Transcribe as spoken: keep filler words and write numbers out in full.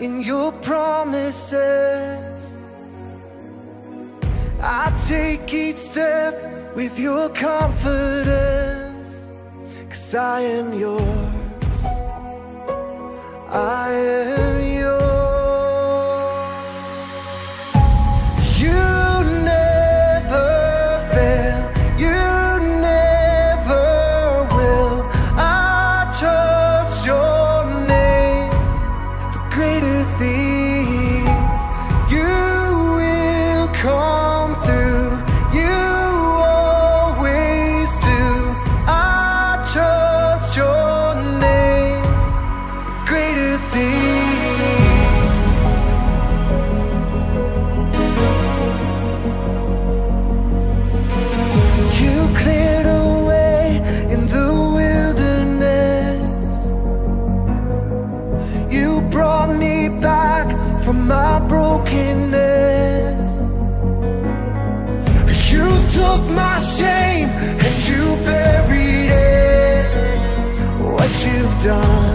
in your promises. I take each step with your confidence, 'cause I am yours, I am yours. You never fail, you never will. I trust your name for greater things. You will come through, you always do. I trust your name for greater things. You cleared a way in the wilderness. You brought me back from my brokenness. You took my shame and you buried it. What you've done